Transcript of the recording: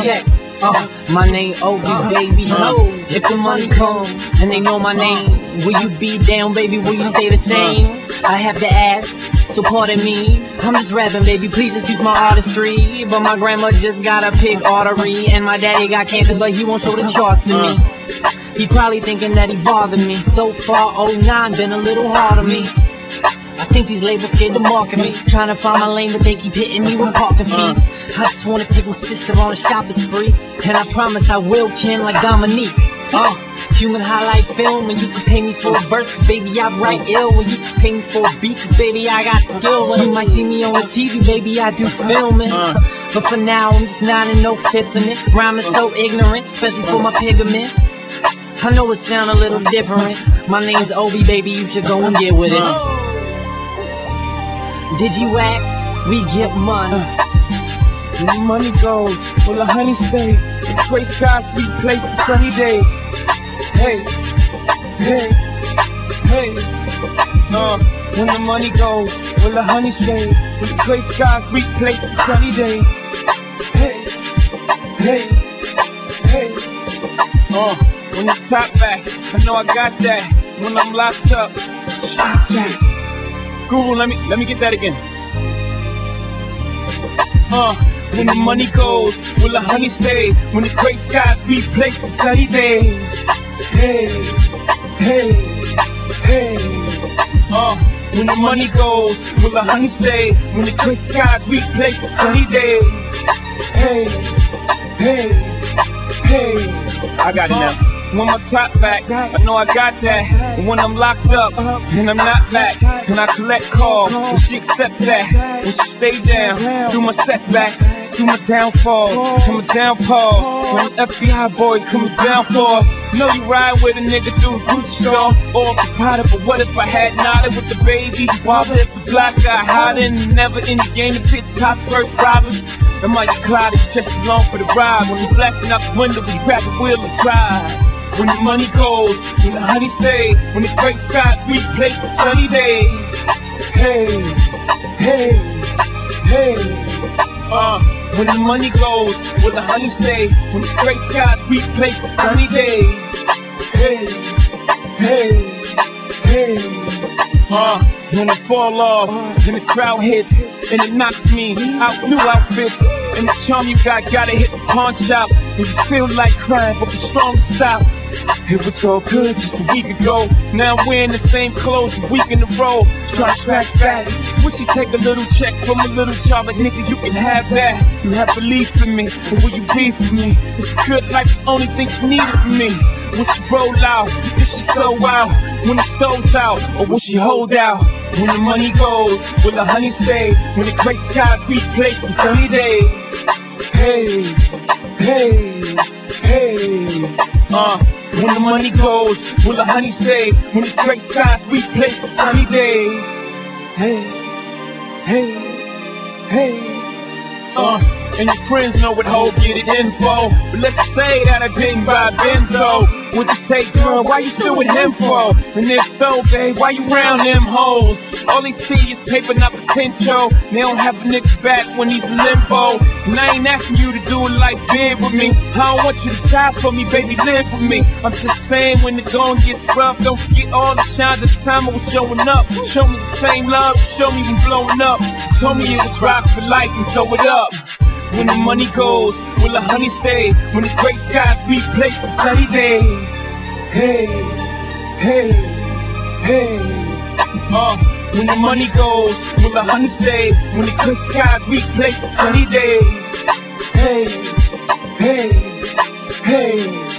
check. My name Obi, baby. If the money comes and they know my name, will you be down, baby? Will you stay the same? I have to ask, so pardon me. I'm just rapping, baby. Please excuse my artistry. But my grandma just got a pig artery, and my daddy got cancer, but he won't show the charts to me. He probably thinking that he bothered me. So far, 09 been a little hard on me. I think these labels scared to market me. Trying to find my lane, but they keep hitting me with parking fees. I just wanna take my sister on a shopping spree, and I promise I will kin like Dominique. Human highlight film, and you can pay me for a verse, cause baby I write ill. When you can pay me for a beat, cause baby I got skill. When you might see me on the TV, baby I do filming. But for now I'm just 9 and no fifth in it. Rhyming so ignorant, especially for my pigment. I know it sound a little different. My name's Obi, baby, you should go and get with it. Digiwax, we get money. When the money goes, will the honey stay? The gray skies replace the sunny days. Hey, hey, hey. When the money goes, will the honey stay? Will the gray skies replace the sunny days? Hey, hey, hey. When the top back, I know I got that. When I'm locked up, shot that. Google, let me get that again. When the money goes, will the honey stay? When the gray skies replace the sunny days. Hey, hey, hey. When the money goes, will the honey stay? When the gray skies replace the sunny days. Hey, hey, hey. I got it now. When my top back, I know I got that. And when I'm locked up, and I'm not back, and I collect calls, will she accept that? Will she stay down through my setbacks, through my downfalls, and my downfalls? When the FBI boys coming down for us, know you ride with a nigga through a Gucci store or a Prada, but what if I had nodded with the baby? Bother if the Glock got hiding, and never in the game, the pits cops first robbers. I might get clouded just along for the ride. When we blasting out the window, we grab the wheel and drive. When the money goes, when the honey stay, when the gray skies replace the sunny days. Hey, hey, hey. When the money goes, when the honey stay, when the gray skies replace the sunny days. Hey, hey, hey. When I fall off, and the crowd hits, and it knocks me out new outfits. And the charm you gotta hit the pawn shop. And you feel like crying, but be strong to stop. It was all good just a week ago. Now I'm wearing the same clothes a week in a row. Try to scratch that. Wish you take a little check from a little job, but nigga, you can have that. You have belief in me, or will you be for me? It's a good life, the only thing she needed from me. Will she roll out? Is she so out? When the stove's out, or will she hold out? When the money goes, will the honey stay? When the gray skies replace the sunny days. Hey, hey, hey. When the money goes, will the honey stay? When the gray skies replace the sunny days. Hey, hey, hey. And your friends know what hoe get it info. But let's just say that I didn't buy Benzo. What you say, girl, why you still with him for? And if so, babe, why you round them hoes? All they see is paper, not potential. They don't have a nigga back when he's in limbo. And I ain't asking you to do it like big with me. I don't want you to die for me, baby, live with me. I'm just saying when the going gets rough, don't forget all the shines at the time I was showing up. Show me the same love, show me when blowing up. Told me it was rock for life and throw it up. When the money goes, will the honey stay? When the gray skies replace the sunny days. Hey, hey, hey. When the money goes, will the honey stay? When the gray skies replace the sunny days. Hey, hey, hey.